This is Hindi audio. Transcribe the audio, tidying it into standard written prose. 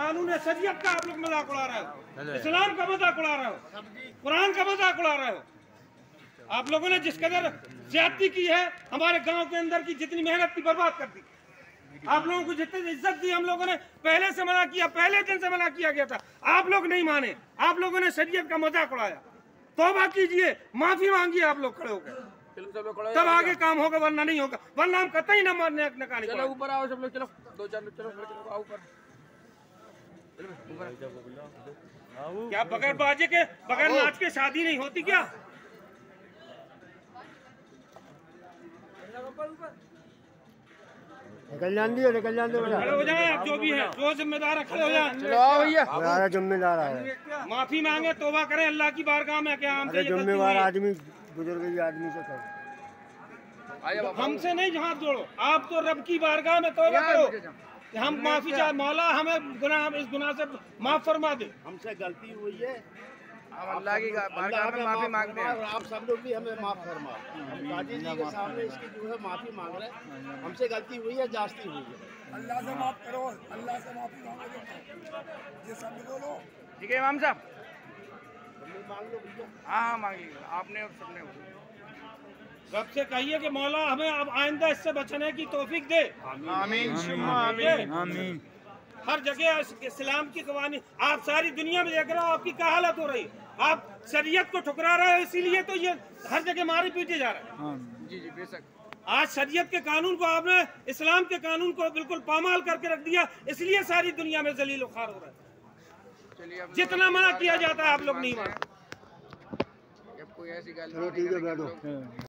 कानून शरीयत का आप लोग मजाक उड़ा रहे हो, इस्लाम का मजाक उड़ा रहे हो, कुरान का मजाक उड़ा रहे हो। आप लोगों ने जिस कदर ज्यादती की है, हमारे गांव के अंदर की जितनी मेहनत की बर्बाद कर दी। आप लोगों को जितनी इज्जत दी हम लोगों ने पहले से मना किया, पहले दिन से मना किया गया था, आप लोग नहीं माने। आप लोगों ने शरीयत का मजाक उड़ाया। तौबा कीजिए, माफी मांगिए आप लोग खड़े होकर, तब आगे काम होगा, वरना नहीं होगा। वरना हम कतई न मारने नकानी। चलो ऊपर आओ सब लोग, चलो 2-4 लोग, चलो आओ ऊपर। क्या बगैर बाजे के, बगैर नाच के शादी नहीं होती क्या? निकल जान दो खड़े हो जाए आप, जो भी है, जो जिम्मेदार है खड़े हो जाए। चलो आओ भैया, जिम्मेदार है, माफी मांगे, तौबा करें अल्लाह की बारगाह में। क्या हमसे ये गलती जिम्मेवार हुई? आदमी बुजुर्ग आदमी से करो, हमसे नहीं हाथ जोड़ो, आप तो रब की बारगाह में तौबा करो कि हम माफी चाहे, मौला हमें गुनाह, इस गुनाह से माफ फरमा दे। हमसे गलती हुई है, हम अल्लाह की बारगाह में माफी मांगते हैं। और आप सब लोग भी हमें माफ फरमा। हम काजी जी के सामने इसकी जो है माफी मांग रहे हैं। हमसे गलती हुई है, जास्ती हुई है। अल्लाह से माफ करो, अल्लाह से माफी मांगो। ये शब्द बोलो। ठीक है इमाम साहब, मांग लो भैया। हाँ मांग लीजिए आपने और सबने। रब से कहिए कि मौला हमें अब आइंदा इससे बचने की तौफीक दे। आमीन आमीन। हर जगह इस्लाम की कवानी, आप सारी दुनिया में देख रहे हो आपकी क्या हालत हो रही है। आप शरीयत को ठुकरा रहे हो, इसीलिए तो ये हर जगह मारे पीटे जा रहे हैं। जी जी बेशक। आज शरीयत के कानून को आपने, इस्लाम के कानून को बिल्कुल पामाल करके रख दिया, इसलिए सारी दुनिया में जलील खार हो रहा है। चलिए जितना मना किया जाता है आप लोग नहीं मानते। कोई ऐसी गल चलो ठीक है, बैठो।